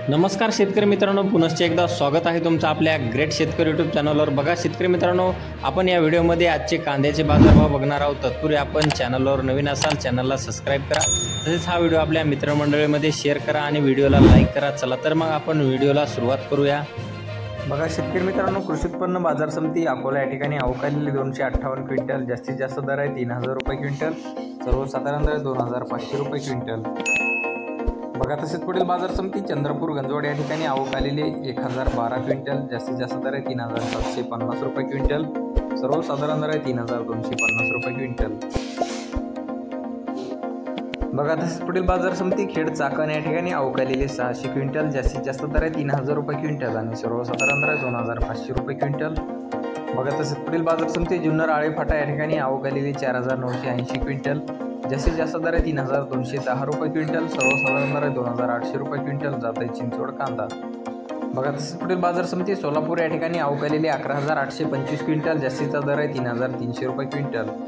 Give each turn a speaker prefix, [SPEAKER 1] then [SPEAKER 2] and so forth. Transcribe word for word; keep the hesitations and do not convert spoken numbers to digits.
[SPEAKER 1] नमस्कार शेतकरी मित्रांनो, पुनश्च एकदा स्वागत आहे तुमचं आपल्या ग्रेट शेतकरी यूट्यूब चॅनलवर। बघा शेतकरी मित्रांनो, आपण या व्हिडिओमध्ये आजचे कांद्याचे बाजारभाव बघणार आहोत। तत्पूर्वी आपण चॅनलवर नवीन असाल चॅनलला सबस्क्राइब करा, तसेच हा व्हिडिओ आपल्या मित्रमंडळीमध्ये शेअर करा आणि व्हिडिओला लाईक करा। चला तर मग आपण व्हिडिओला सुरुवात करूया। बघा शेतकरी मित्रांनो, कृषी उत्पन्न बाजार समिती अकोला या ठिकाणी अवकालेले दोनशे अठ्ठावन्न क्विंटल, जास्तीत जास्त दर आहे तीन हजार रुपये क्विंटल, सर्वसाधारण दर दोन हजार पाचशे रुपये क्विंटल। बघा तसेच पुढील बाजार समिती चंद्रपूर गंजवड या ठिकाणी आवक आलेले एक हजार बारा क्विंटल, जास्तीत जास्त दर आहे तीन हजार सातशे पन्नास रुपये क्विंटल, सर्वसाधारण दर आहे तीन हजार दोनशे पन्नास रुपये क्विंटल। बघा तसेच पुढील बाजार समिती खेड चाकण या ठिकाणी आवक आलेले सहाशे क्विंटल, जास्तीत जास्त दर आहे तीन हजार रुपये क्विंटल आणि सर्वसाधारण दर आहे दोन हजार पाचशे रुपये क्विंटल। बघा तसेच पुढील बाजार समिती जुन्नर आळेफाटा या ठिकाणी आवक आलेली चार हजार नऊशे ऐंशी क्विंटल, जास्तीत जास्त दर आहे तीन हजार दोनशे दहा रुपये क्विंटल, सर्वसाधारण दर आहे दोन हजार आठशे रुपये क्विंटल। जात आहे चिंचवड कांदा। बघा तसेच पुढील बाजार समिती सोलापूर या ठिकाणी आवक आलेली अकरा हजार आठशे पंचवीस क्विंटल, जास्तीचा दर आहे तीन हजार तीनशे रुपये क्विंटल।